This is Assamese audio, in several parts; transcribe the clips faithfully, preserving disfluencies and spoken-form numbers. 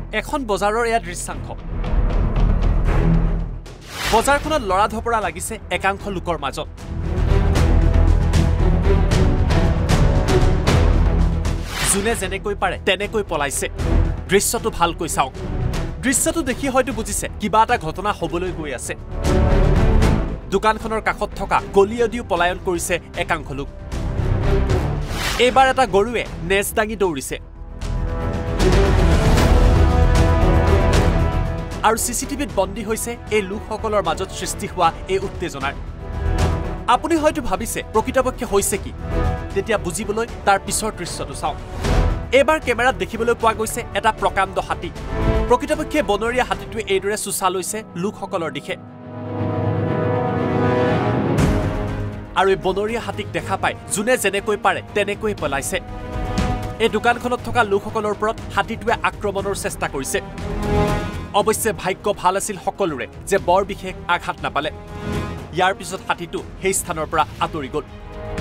এখন বজাৰৰ এয়া দৃশ্যাংশ বজাৰখনত লৰা ধপৰা লাগিছে একাংশ লোকৰ মাজত জুনে যেনেকৈ পাৰে তেনেকৈ পলাইছে দৃশ্যটো ভালকৈ চাওক দৃশ্যটো দেখি হয়তো বুজিছে কিবা এটা ঘটনা হ'বলৈ গৈ আছে দোকানখনৰ কাষত থকা গলিয়দিও পলায়ন কৰিছে একাংশ লোক এবাৰ এটা গৰুৱে নেজ দাঙি দৌৰিছে আৰু সিসিটিভিত বন্দী হৈছে এই লোকসকলৰ মাজত সৃষ্টি হোৱা এই উত্তেজনাৰ আপুনি হয়তো ভাবিছে প্ৰকৃতপক্ষে হৈছে কি তেতিয়া বুজিবলৈ তাৰ পিছৰ দৃশ্যটো চাওক এবাৰ কেমেৰাত দেখিবলৈ পোৱা গৈছে এটা প্ৰকাণ্ড হাতী প্ৰকৃতপক্ষে বনৰীয়া হাতীটোৱে এইদৰে চুচা লৈছে লোকসকলৰ দিশে আৰু এই বনৰীয়া হাতীক দেখা পাই জুনে যেনেকৈ পাৰে তেনেকৈ পলাইছে এই দোকানখনত থকা লোকসকলৰ ওপৰত হাতীটোৱে আক্ৰমণৰ চেষ্টা কৰিছে অৱশ্যে ভাগ্য ভাল আছিল সকলোৰে যে বৰ বিশেষ আঘাত নাপালে ইয়াৰ পিছত হাতীটো সেই স্থানৰ পৰা আঁতৰি গ'ল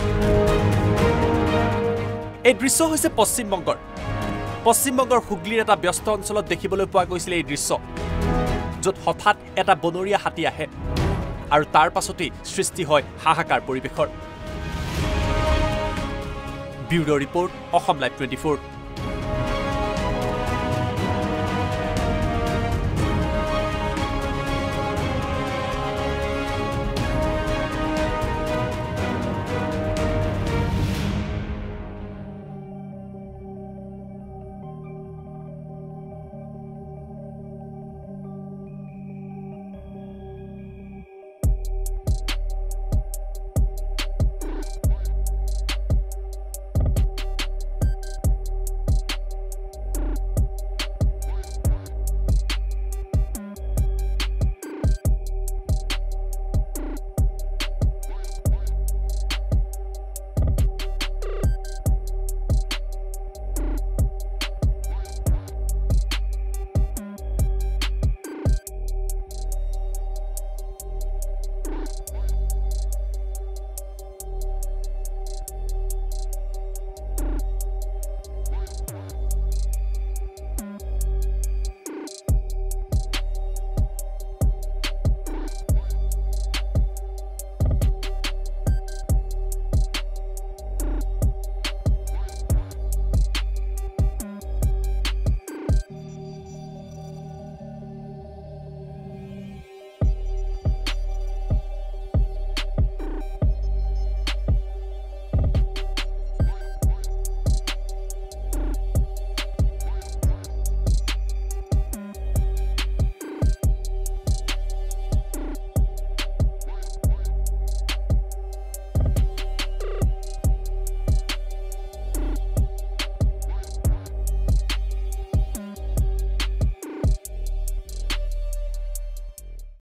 এই দৃশ্য হৈছে পশ্চিমবংগৰ পশ্চিমবংগৰ হুগলিৰ এটা ব্যস্ত অঞ্চলত দেখিবলৈ পোৱা গৈছিল এই দৃশ্য য'ত হঠাৎ এটা বনৰীয়া হাতী আহে আৰু তাৰ পাছতেই সৃষ্টি হয় হাহাকাৰ পৰিৱেশৰ bureau' report Assam live twenty four